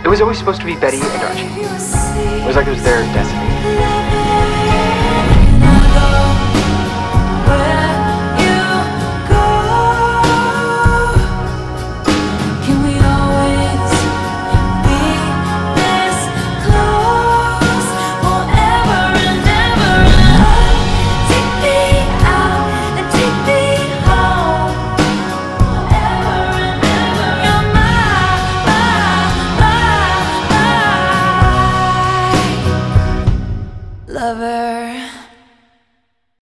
It was always supposed to be Betty and Archie. It was like it was their destiny.